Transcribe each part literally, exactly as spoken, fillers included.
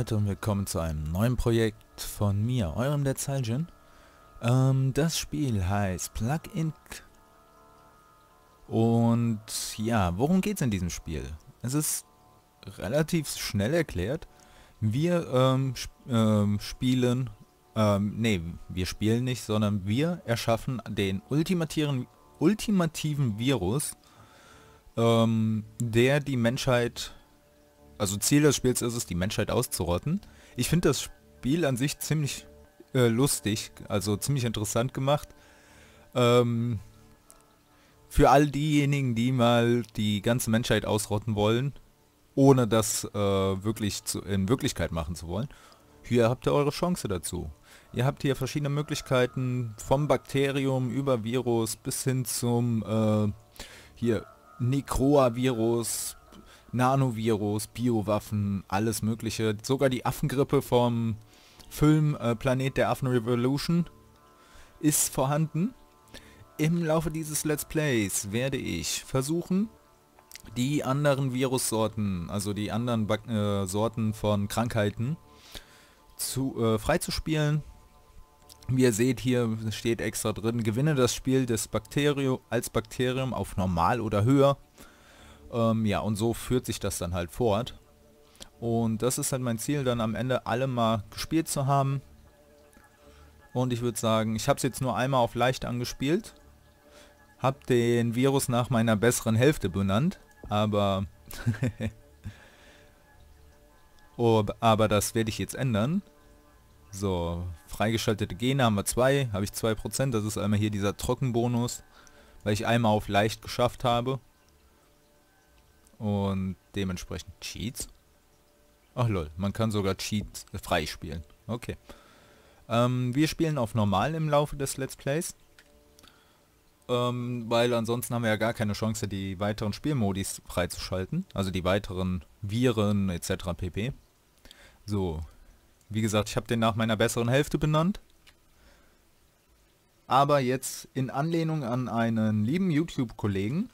Leute und willkommen zu einem neuen Projekt von mir, eurem Dead Silent. Ähm, das Spiel heißt Plug Inc. Und ja, worum geht es in diesem Spiel? Es ist relativ schnell erklärt. Wir ähm, sp ähm, spielen, ähm, nee, wir spielen nicht, sondern wir erschaffen den ultimativen, ultimativen Virus, ähm, der die Menschheit... Also Ziel des Spiels ist es, die Menschheit auszurotten. Ich finde das Spiel an sich ziemlich äh, lustig, also ziemlich interessant gemacht. Ähm, für all diejenigen, die mal die ganze Menschheit ausrotten wollen, ohne das äh, wirklich zu, in Wirklichkeit machen zu wollen. Hier habt ihr eure Chance dazu. Ihr habt hier verschiedene Möglichkeiten, vom Bakterium über Virus bis hin zum äh, hier Necroa-Virus, Nanovirus, Biowaffen, alles mögliche. Sogar die Affengrippe vom Film äh, Planet der Affen Revolution ist vorhanden. Im Laufe dieses Let's Plays werde ich versuchen, die anderen Virussorten, also die anderen Bak äh, Sorten von Krankheiten zu, äh, freizuspielen. Wie ihr seht, hier steht extra drin, gewinne das Spiel des Bakterium als Bakterium auf normal oder höher. Ähm, ja, und so führt sich das dann halt fort. Und das ist halt mein Ziel, dann am Ende alle mal gespielt zu haben. Und ich würde sagen, ich habe es jetzt nur einmal auf leicht angespielt. Habe den Virus nach meiner besseren Hälfte benannt. Aber... oh, aber das werde ich jetzt ändern. So, freigeschaltete Gene haben wir zwei. Habe ich zwei Prozent. Das ist einmal hier dieser Trockenbonus. Weil ich einmal auf leicht geschafft habe. Und dementsprechend Cheats. Ach lol, man kann sogar Cheats äh, freispielen. Okay. Ähm, wir spielen auf normal im Laufe des Let's Plays. Ähm, weil ansonsten haben wir ja gar keine Chance, die weiteren Spielmodis freizuschalten. Also die weiteren Viren et cetera pp. So. Wie gesagt, ich habe den nach meiner besseren Hälfte benannt. Aber jetzt in Anlehnung an einen lieben YouTube-Kollegen,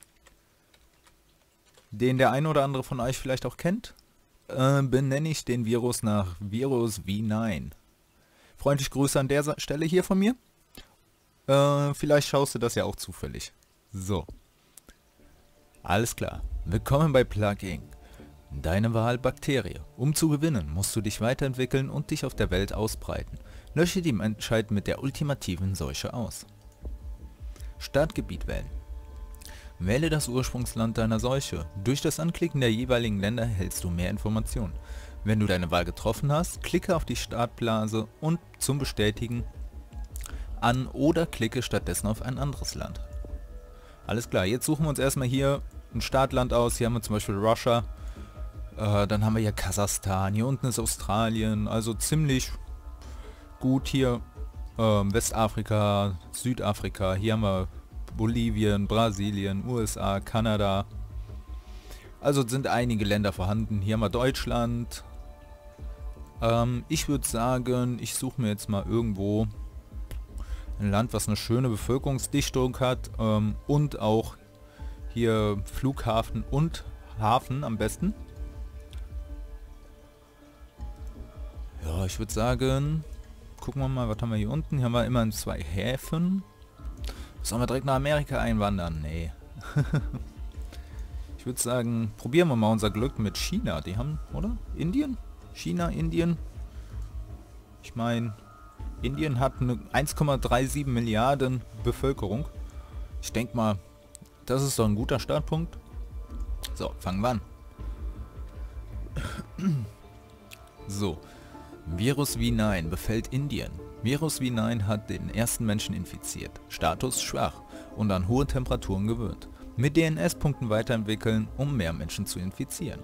den der ein oder andere von euch vielleicht auch kennt, äh, benenne ich den Virus nach Virus V neun. Freundliche Grüße an der Stelle hier von mir. Äh, vielleicht schaust du das ja auch zufällig. So. Alles klar. Willkommen bei Plug Inc. Deine Wahl Bakterie. Um zu gewinnen, musst du dich weiterentwickeln und dich auf der Welt ausbreiten. Lösche die Menschheit mit der ultimativen Seuche aus. Startgebiet wählen. Wähle das Ursprungsland deiner Seuche. Durch das Anklicken der jeweiligen Länder erhältst du mehr Informationen. Wenn du deine Wahl getroffen hast, klicke auf die Startblase und zum Bestätigen an oder klicke stattdessen auf ein anderes Land. Alles klar, jetzt suchen wir uns erstmal hier ein Startland aus. Hier haben wir zum Beispiel Russia. Äh, dann haben wir hier Kasachstan. Hier unten ist Australien. Also ziemlich gut hier. Äh, Westafrika, Südafrika. Hier haben wir Bolivien, Brasilien, U S A, Kanada. Also sind einige Länder vorhanden. Hier haben wir Deutschland. Ähm, ich würde sagen, ich suche mir jetzt mal irgendwo ein Land, was eine schöne Bevölkerungsdichtung hat. Ähm, und auch hier Flughafen und Hafen am besten. Ja, ich würde sagen, gucken wir mal, was haben wir hier unten. Hier haben wir immerhin zwei Häfen. Sollen wir direkt nach Amerika einwandern? Nee. Ich würde sagen, probieren wir mal unser Glück mit China. Die haben, oder? Indien? China, Indien? Ich meine, Indien hat eine eins Komma siebenunddreißig Milliarden Bevölkerung. Ich denke mal, das ist doch ein guter Startpunkt. So, fangen wir an. So. Virus V neun befällt Indien. Virus V neun hat den ersten Menschen infiziert. Status schwach und an hohe Temperaturen gewöhnt. Mit D N S-Punkten weiterentwickeln, um mehr Menschen zu infizieren.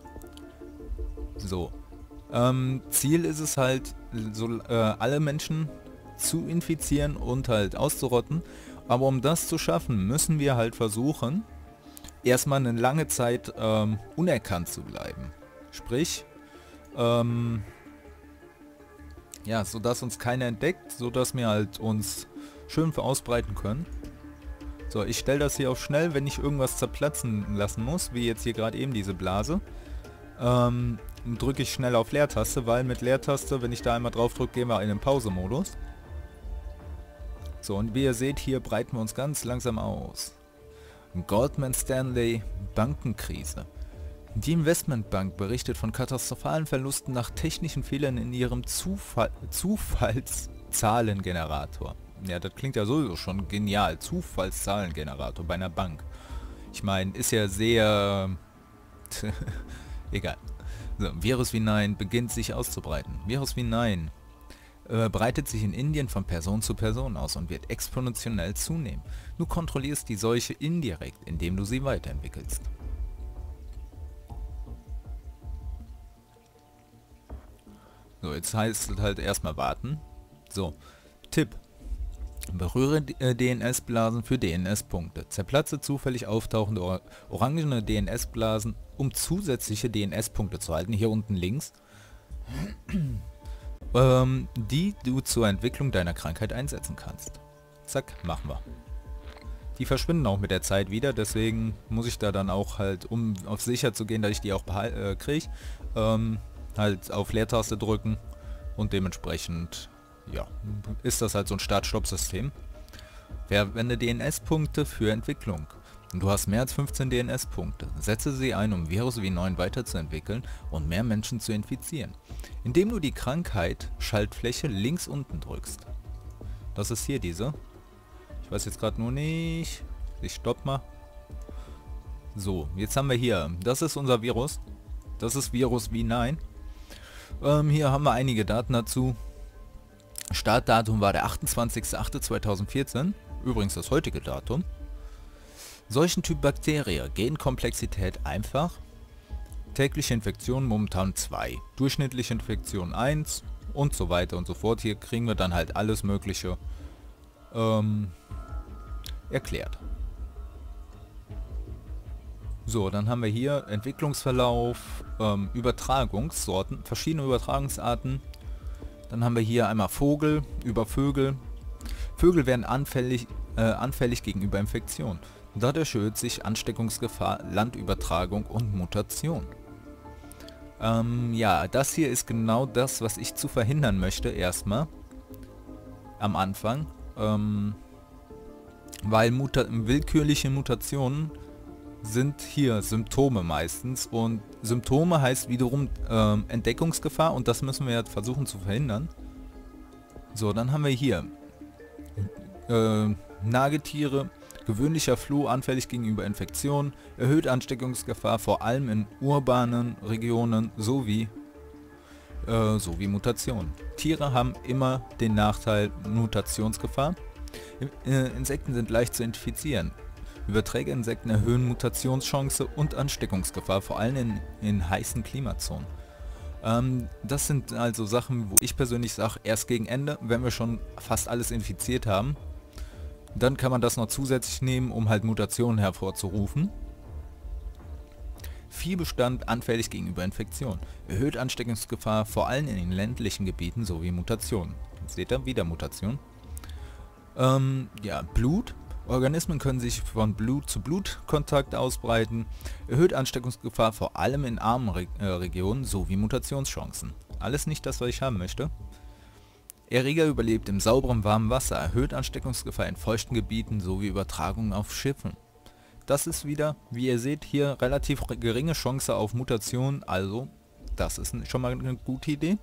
So. Ähm, Ziel ist es halt, so, äh, alle Menschen zu infizieren und halt auszurotten. Aber um das zu schaffen, müssen wir halt versuchen, erstmal eine lange Zeit ähm, unerkannt zu bleiben. Sprich, ähm... ja, so dass uns keiner entdeckt, so dass wir halt uns schön ausbreiten können. So, ich stelle das hier auf schnell, wenn ich irgendwas zerplatzen lassen muss, wie jetzt hier gerade eben diese Blase. Ähm, drücke ich schnell auf Leertaste, weil mit Leertaste, wenn ich da einmal drauf drücke, gehen wir in den Pause-Modus. So, und wie ihr seht, hier breiten wir uns ganz langsam aus. Goldman Stanley Bankenkrise. Die Investmentbank berichtet von katastrophalen Verlusten nach technischen Fehlern in ihrem Zufall Zufallszahlengenerator. Ja, das klingt ja sowieso schon genial. Zufallszahlengenerator bei einer Bank. Ich meine, ist ja sehr... egal. So, Virus V neun beginnt sich auszubreiten. Virus V neun äh, breitet sich in Indien von Person zu Person aus und wird exponentiell zunehmen. Du kontrollierst die Seuche indirekt, indem du sie weiterentwickelst. So, jetzt heißt es halt erstmal warten. So, Tipp. Berühre äh, D N S-Blasen für D N S-Punkte. Zerplatze zufällig auftauchende or orangene D N S-Blasen, um zusätzliche D N S-Punkte zu halten. Hier unten links. ähm, die du zur Entwicklung deiner Krankheit einsetzen kannst. Zack, machen wir. Die verschwinden auch mit der Zeit wieder, deswegen muss ich da dann auch halt, um auf sicher zu gehen, dass ich die auch äh, kriege, ähm, halt auf Leertaste drücken und dementsprechend, ja, ist das halt so ein Start-Stopp-System. Verwende D N S-Punkte für Entwicklung. Du hast mehr als fünfzehn D N S-Punkte. Setze sie ein, um Virus V neun weiterzuentwickeln und mehr Menschen zu infizieren, indem du die Krankheit Schaltfläche links unten drückst. Das ist hier diese. Ich weiß jetzt gerade nur nicht. Ich stopp mal. So, jetzt haben wir hier, das ist unser Virus. Das ist Virus V neun. Ähm, hier haben wir einige Daten dazu. Startdatum war der achtundzwanzigster achte zweitausendvierzehn. Übrigens das heutige Datum. Seuchentyp Bakterie. Genkomplexität einfach. Tägliche Infektion momentan zwei. Durchschnittliche Infektion eins. Und so weiter und so fort. Hier kriegen wir dann halt alles Mögliche ähm, erklärt. So, dann haben wir hier Entwicklungsverlauf, ähm, Übertragungssorten, verschiedene Übertragungsarten. Dann haben wir hier einmal Vogel, über Vögel. Vögel werden anfällig, äh, anfällig gegenüber Infektionen. Dadurch erhöht sich Ansteckungsgefahr, Landübertragung und Mutation. Ähm, ja, das hier ist genau das, was ich zu verhindern möchte erstmal. Am Anfang. Ähm, weil Muta willkürliche Mutationen sind hier Symptome meistens und Symptome heißt wiederum ähm, Entdeckungsgefahr und das müssen wir jetzt versuchen zu verhindern. So, dann haben wir hier äh, Nagetiere, gewöhnlicher Floh anfällig gegenüber Infektionen, erhöht Ansteckungsgefahr vor allem in urbanen Regionen sowie äh, sowie Mutationen. Tiere haben immer den Nachteil Mutationsgefahr. Äh, Insekten sind leicht zu infizieren. Überträgerinsekten erhöhen Mutationschance und Ansteckungsgefahr, vor allem in, in heißen Klimazonen. Ähm, das sind also Sachen, wo ich persönlich sage, erst gegen Ende, wenn wir schon fast alles infiziert haben, dann kann man das noch zusätzlich nehmen, um halt Mutationen hervorzurufen. Viehbestand anfällig gegenüber Infektionen. Erhöht Ansteckungsgefahr, vor allem in den ländlichen Gebieten sowie Mutationen. Seht ihr, wieder Mutation. Ähm, ja, Blut. Organismen können sich von Blut zu Blutkontakt ausbreiten, erhöht Ansteckungsgefahr vor allem in armen Re äh, Regionen sowie Mutationschancen. Alles nicht das, was ich haben möchte. Erreger überlebt im sauberen warmen Wasser, erhöht Ansteckungsgefahr in feuchten Gebieten sowie Übertragung auf Schiffen. Das ist wieder, wie ihr seht, hier relativ geringe Chance auf Mutation, also das ist schon mal eine gute Idee.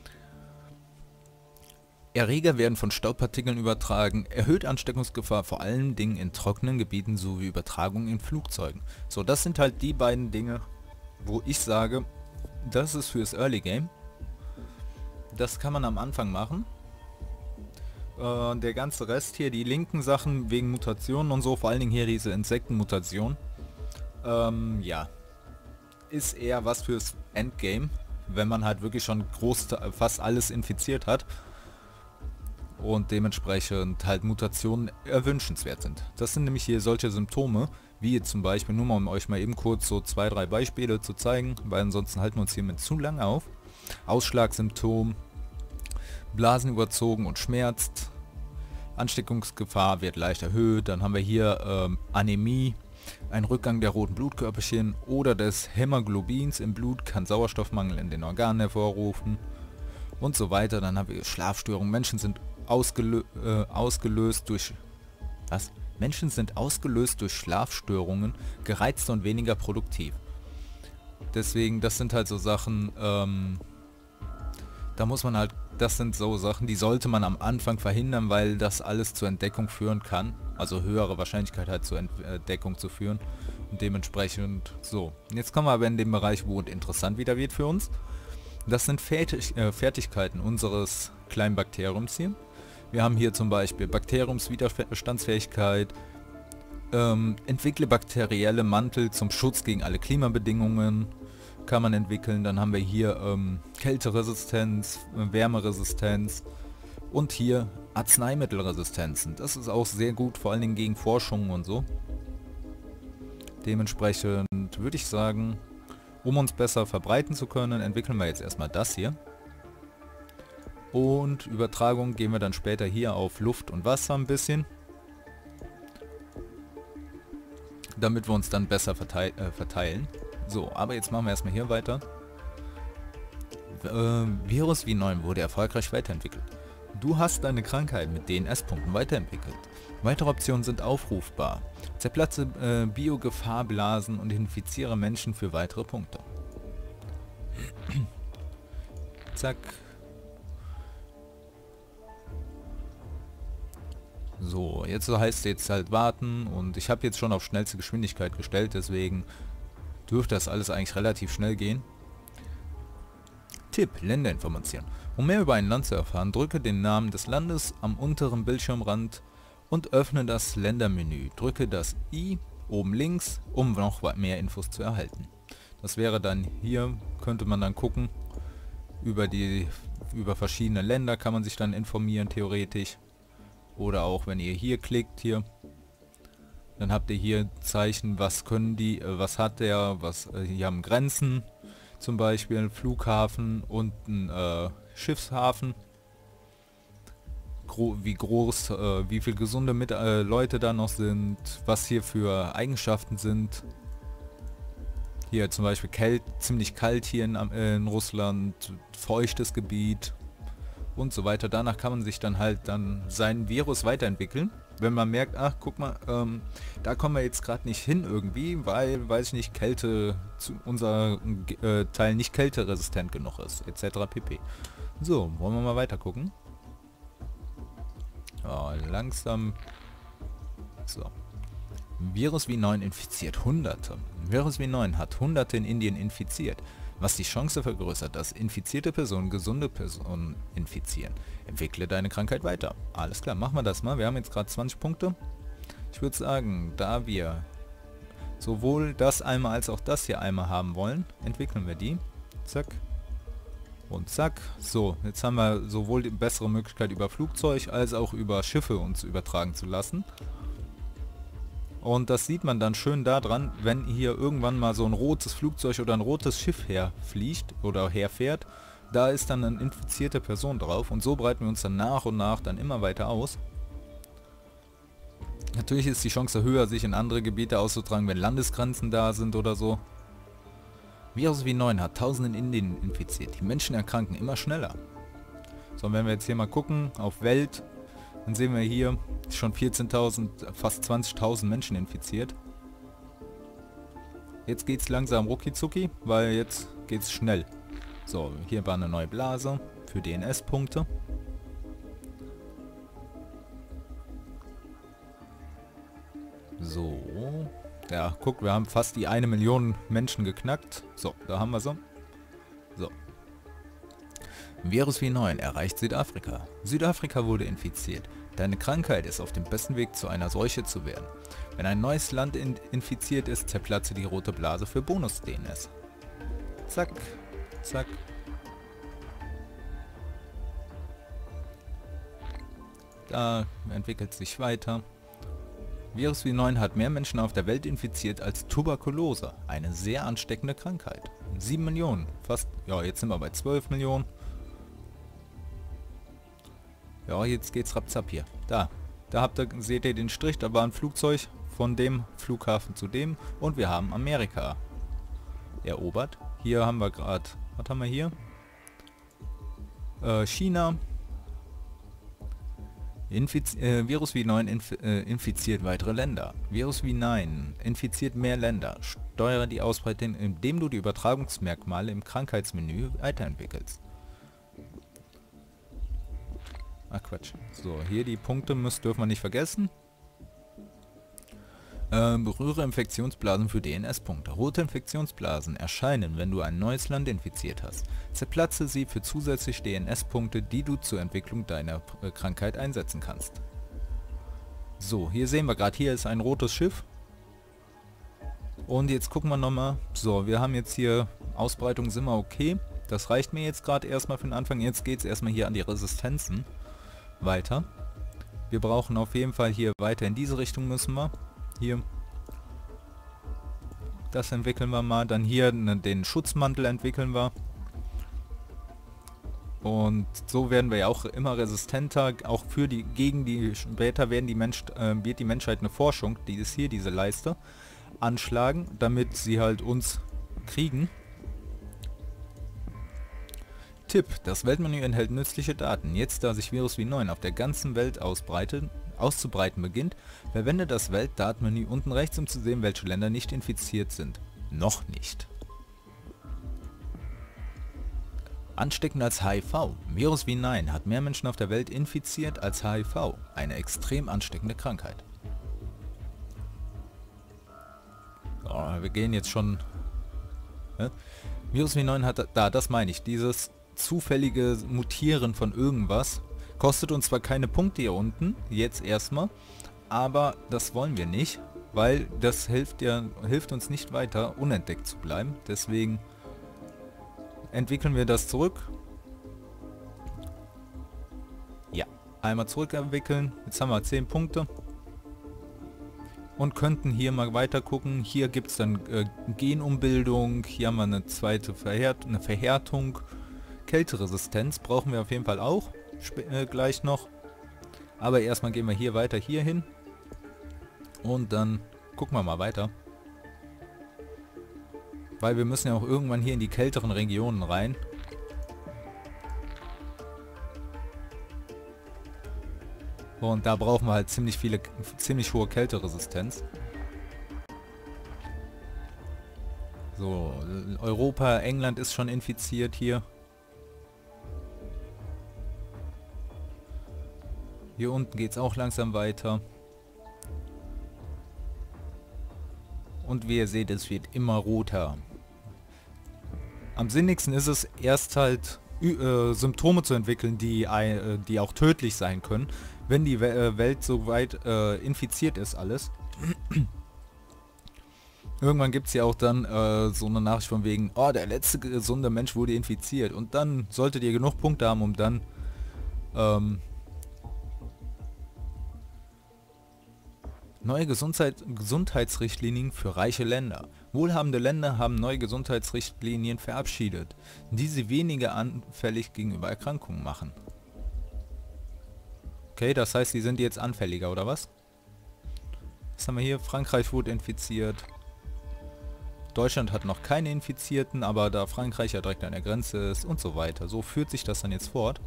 Erreger werden von Staubpartikeln übertragen, erhöht Ansteckungsgefahr vor allen Dingen in trockenen Gebieten sowie Übertragung in Flugzeugen. So, das sind halt die beiden Dinge, wo ich sage, das ist fürs Early Game. Das kann man am Anfang machen. Äh, der ganze Rest hier, die linken Sachen wegen Mutationen und so, vor allen Dingen hier diese Insektenmutation, ähm, ja, ist eher was fürs Endgame, wenn man halt wirklich schon groß fast alles infiziert hat. Und dementsprechend halt Mutationen erwünschenswert sind. Das sind nämlich hier solche Symptome, wie jetzt zum Beispiel, nur mal um euch mal eben kurz so zwei, drei Beispiele zu zeigen, weil ansonsten halten wir uns hiermit zu lange auf. Ausschlagsymptom, Blasen überzogen und schmerzt, Ansteckungsgefahr wird leicht erhöht, dann haben wir hier ähm, Anämie, Ein Rückgang der roten Blutkörperchen oder des Hämoglobins im Blut kann Sauerstoffmangel in den Organen hervorrufen und so weiter. Dann haben wir Schlafstörungen. Menschen sind ausgelö äh, ausgelöst durch... Was? Menschen sind ausgelöst durch Schlafstörungen, gereizter und weniger produktiv. Deswegen, das sind halt so Sachen, ähm, da muss man halt, das sind so Sachen, die sollte man am Anfang verhindern, weil das alles zur Entdeckung führen kann. Also höhere Wahrscheinlichkeit halt zur Entdeckung zu führen. Und dementsprechend so. Jetzt kommen wir aber in den Bereich, wo es interessant wieder wird für uns. Das sind Fertig äh, Fertigkeiten unseres kleinen Bakteriums hier. Wir haben hier zum Beispiel Bakteriumswiderstandsfähigkeit, ähm, entwickle bakterielle Mantel zum Schutz gegen alle Klimabedingungen, kann man entwickeln. Dann haben wir hier ähm, Kälteresistenz, äh, Wärmeresistenz und hier Arzneimittelresistenzen. Das ist auch sehr gut, vor allen Dingen gegen Forschungen und so. Dementsprechend würde ich sagen, um uns besser verbreiten zu können, entwickeln wir jetzt erstmal das hier. Und Übertragung gehen wir dann später hier auf Luft und Wasser ein bisschen, damit wir uns dann besser verteil äh, verteilen. So, aber jetzt machen wir erstmal hier weiter. Äh, Virus V neun wurde erfolgreich weiterentwickelt. Du hast deine Krankheit mit D N S-Punkten weiterentwickelt. Weitere Optionen sind aufrufbar. Zerplatze äh, Biogefahrblasen und infiziere Menschen für weitere Punkte. Zack. So, jetzt heißt es jetzt halt warten und ich habe jetzt schon auf schnellste Geschwindigkeit gestellt, deswegen dürfte das alles eigentlich relativ schnell gehen. Tipp, Länderinformation. Um mehr über ein Land zu erfahren, drücke den Namen des Landes am unteren Bildschirmrand und öffne das Ländermenü. Drücke das I oben links, um noch mehr Infos zu erhalten. Das wäre dann hier, könnte man dann gucken, über die über verschiedene Länder kann man sich dann informieren, theoretisch. Oder auch wenn ihr hier klickt, hier, dann habt ihr hier Zeichen, was können die, äh, was hat der, was, äh, hier haben Grenzen, zum Beispiel ein Flughafen und ein äh, Schiffshafen. Gro wie groß, äh, wie viel gesunde Mit äh, Leute da noch sind, was hier für Eigenschaften sind. Hier zum Beispiel kalt, ziemlich kalt hier in, äh, in Russland, feuchtes Gebiet und so weiter. Danach kann man sich dann halt dann sein Virus weiterentwickeln. Wenn man merkt, ach guck mal, ähm, da kommen wir jetzt gerade nicht hin irgendwie, weil, weiß ich nicht, Kälte, zu unser äh, Teil nicht kälteresistent genug ist, et cetera pp. So, wollen wir mal weiter gucken. Oh, langsam. So. Virus V neun infiziert Hunderte. Virus V neun hat Hunderte in Indien infiziert, was die Chance vergrößert, dass infizierte Personen gesunde Personen infizieren. Entwickle deine Krankheit weiter. Alles klar, machen wir das mal. Wir haben jetzt gerade zwanzig Punkte. Ich würde sagen, da wir sowohl das einmal als auch das hier einmal haben wollen, entwickeln wir die. Zack. Und zack. So, jetzt haben wir sowohl die bessere Möglichkeit über Flugzeug als auch über Schiffe uns übertragen zu lassen. Und das sieht man dann schön daran, wenn hier irgendwann mal so ein rotes Flugzeug oder ein rotes Schiff herfliegt oder herfährt, da ist dann eine infizierte Person drauf und so breiten wir uns dann nach und nach dann immer weiter aus. Natürlich ist die Chance höher, sich in andere Gebiete auszutragen, wenn Landesgrenzen da sind oder so. Virus V neun hat Tausende in Indien infiziert. Die Menschen erkranken immer schneller. So, wenn wir jetzt hier mal gucken auf Welt, dann sehen wir hier schon vierzehntausend, fast zwanzigtausend Menschen infiziert. Jetzt geht es langsam rucki zucki, weil jetzt geht es schnell. So, hier war eine neue Blase für D N S-Punkte. So. Ja, guck, wir haben fast die eine Million Menschen geknackt. So, da haben wir so. So. Virus V neun erreicht Südafrika. Südafrika wurde infiziert. Deine Krankheit ist auf dem besten Weg, zu einer Seuche zu werden. Wenn ein neues Land in infiziert ist, zerplatze die rote Blase für Bonus-D N S. Zack, zack. Da entwickelt sich weiter. Virus V neun hat mehr Menschen auf der Welt infiziert als Tuberkulose, eine sehr ansteckende Krankheit. sieben Millionen, fast, ja, jetzt sind wir bei zwölf Millionen. Ja, jetzt geht's rapzapp hier. Da, da habt ihr, seht ihr den Strich, da war ein Flugzeug von dem Flughafen zu dem und wir haben Amerika erobert. Hier haben wir gerade, was haben wir hier? Äh, China. Infiz äh, Virus V neun inf äh, infiziert weitere Länder. Virus V neun infiziert mehr Länder. Steuere die Ausbreitung, indem du die Übertragungsmerkmale im Krankheitsmenü weiterentwickelst. Ach Quatsch. So, hier die Punkte müssen, dürfen wir nicht vergessen. Äh, berühre Infektionsblasen für D N S-Punkte. Rote Infektionsblasen erscheinen, wenn du ein neues Land infiziert hast. Zerplatze sie für zusätzliche D N S-Punkte, die du zur Entwicklung deiner äh, Krankheit einsetzen kannst. So, hier sehen wir gerade, hier ist ein rotes Schiff. Und jetzt gucken wir nochmal. So, wir haben jetzt hier Ausbreitung, sind wir okay. Das reicht mir jetzt gerade erstmal für den Anfang. Jetzt geht es erstmal hier an die Resistenzen weiter. Wir brauchen auf jeden Fall hier weiter in diese Richtung müssen wir. Hier. Das entwickeln wir mal. Dann hier den Schutzmantel entwickeln wir. Und so werden wir ja auch immer resistenter. Auch für die, gegen die, später werden die Mensch, äh, wird die Menschheit eine Forschung, die ist hier, diese Leiste, anschlagen, damit sie halt uns kriegen. Tipp: Das Weltmenü enthält nützliche Daten. Jetzt, da sich Virus V neun auf der ganzen Welt ausbreitet, auszubreiten beginnt, verwende das Weltdatenmenü unten rechts, um zu sehen, welche Länder nicht infiziert sind. Noch nicht. Ansteckend als H I V. Virus V neun hat mehr Menschen auf der Welt infiziert als H I V, eine extrem ansteckende Krankheit. Oh, wir gehen jetzt schon... Ne? Virus V neun hat da, das meine ich, dieses zufällige Mutieren von irgendwas. Kostet uns zwar keine Punkte hier unten, jetzt erstmal, aber das wollen wir nicht, weil das hilft ja hilft uns nicht weiter, unentdeckt zu bleiben. Deswegen entwickeln wir das zurück. Ja, einmal zurückentwickeln. Jetzt haben wir zehn Punkte. Und könnten hier mal weiter gucken. Hier gibt es dann äh, Genumbildung. Hier haben wir eine zweite Verhärt eine Verhärtung. Kälteresistenz brauchen wir auf jeden Fall auch. Äh, gleich noch. Aber erstmal gehen wir hier weiter hier hin. Und dann gucken wir mal weiter. Weil wir müssen ja auch irgendwann hier in die kälteren Regionen rein. Und da brauchen wir halt ziemlich viele, ziemlich hohe Kälteresistenz. So, Europa, England ist schon infiziert hier. Hier unten geht es auch langsam weiter. Und wie ihr seht, es wird immer roter. Am sinnigsten ist es erst halt äh, Symptome zu entwickeln, die, äh, die auch tödlich sein können, wenn die We äh, Welt soweit äh, infiziert ist alles. Irgendwann gibt es ja auch dann äh, so eine Nachricht von wegen, oh, der letzte gesunde Mensch wurde infiziert. Und dann solltet ihr genug Punkte haben, um dann ähm, neue Gesundheit, Gesundheitsrichtlinien für reiche Länder. Wohlhabende Länder haben neue Gesundheitsrichtlinien verabschiedet, die sie weniger anfällig gegenüber Erkrankungen machen. Okay, das heißt, die sind jetzt anfälliger, oder was? Was haben wir hier? Frankreich wurde infiziert. Deutschland hat noch keine Infizierten, aber da Frankreich ja direkt an der Grenze ist und so weiter. So führt sich das dann jetzt fort.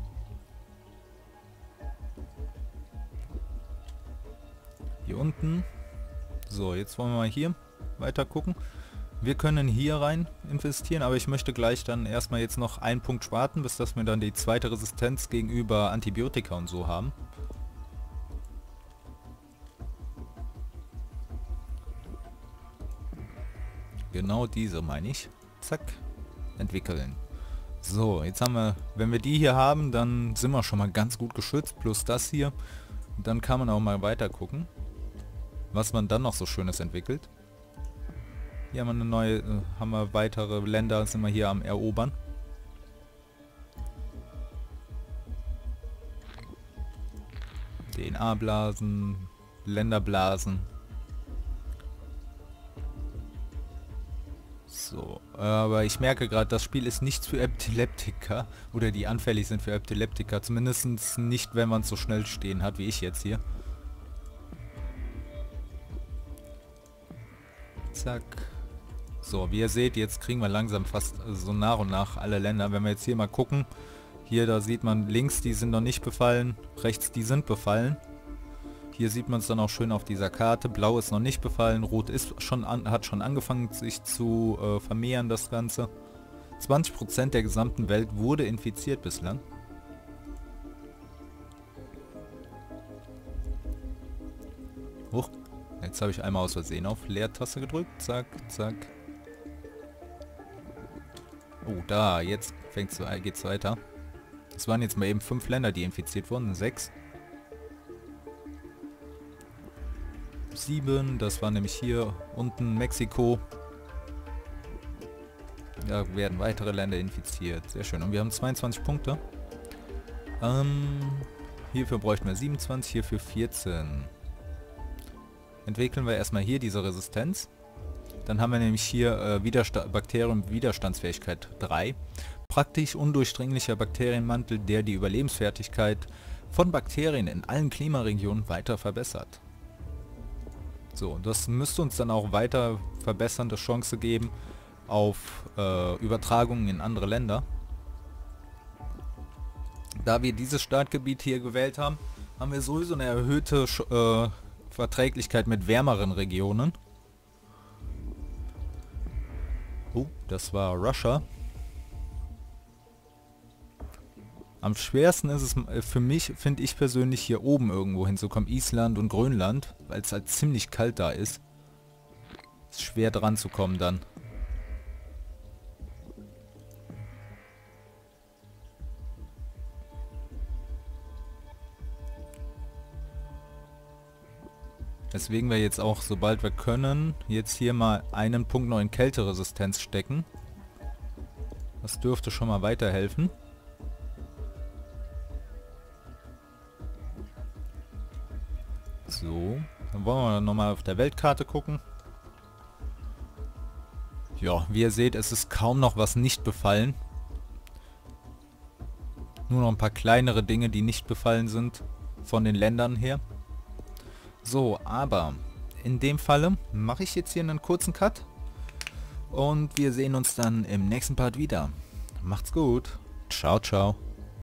Hier unten. So, jetzt wollen wir mal hier weiter gucken. Wir können hier rein investieren, aber ich möchte gleich dann erstmal jetzt noch einen Punkt warten, bis dass wir dann die zweite Resistenz gegenüber Antibiotika und so haben. Genau diese meine ich. Zack. Entwickeln. So, jetzt haben wir, wenn wir die hier haben, dann sind wir schon mal ganz gut geschützt, plus das hier. Und dann kann man auch mal weiter gucken, was man dann noch so Schönes entwickelt. Hier haben wir eine neue, äh, haben wir weitere Länder, sind wir hier am Erobern. D N A-Blasen, Länderblasen. So, aber ich merke gerade, das Spiel ist nichts für Epileptiker, oder die anfällig sind für Epileptiker, zumindest nicht, wenn man es so schnell stehen hat, wie ich jetzt hier. Zack. So, wie ihr seht, jetzt kriegen wir langsam fast so nach und nach alle Länder. Wenn wir jetzt hier mal gucken, hier, da sieht man links, die sind noch nicht befallen, rechts, die sind befallen. Hier sieht man es dann auch schön auf dieser Karte. Blau ist noch nicht befallen, Rot ist schon an, hat schon angefangen sich zu äh, vermehren, das Ganze. zwanzig Prozent der gesamten Welt wurde infiziert bislang. Huch, jetzt habe ich einmal aus Versehen auf Leertaste gedrückt. Zack, zack. Oh, da, jetzt fängt's, geht's weiter. Es waren jetzt mal eben fünf Länder, die infiziert wurden. Sechs. Sieben, das war nämlich hier unten Mexiko. Da werden weitere Länder infiziert. Sehr schön. Und wir haben zweiundzwanzig Punkte. Ähm, hierfür bräuchten wir siebenundzwanzig, hierfür vierzehn. Entwickeln wir erstmal hier diese Resistenz. Dann haben wir nämlich hier äh, Widersta- Bakterienwiderstandsfähigkeit drei. Praktisch undurchdringlicher Bakterienmantel, der die Überlebensfertigkeit von Bakterien in allen Klimaregionen weiter verbessert. So, das müsste uns dann auch weiter verbessernde Chance geben auf äh, Übertragungen in andere Länder. Da wir dieses Startgebiet hier gewählt haben, haben wir sowieso eine erhöhte äh, Verträglichkeit mit wärmeren Regionen. Oh, das war Russia. Am schwersten ist es für mich, finde ich persönlich, hier oben irgendwo hinzukommen. Island und Grönland, weil es halt ziemlich kalt da ist. Ist schwer dran zu kommen dann. Deswegen wir jetzt auch, sobald wir können, jetzt hier mal einen Punkt noch in Kälteresistenz stecken. Das dürfte schon mal weiterhelfen. So, dann wollen wir nochmal auf der Weltkarte gucken. Ja, wie ihr seht, es ist kaum noch was nicht befallen. Nur noch ein paar kleinere Dinge, die nicht befallen sind von den Ländern her. So, aber in dem Falle mache ich jetzt hier einen kurzen Cut. Und wir sehen uns dann im nächsten Part wieder. Macht's gut. Ciao, ciao.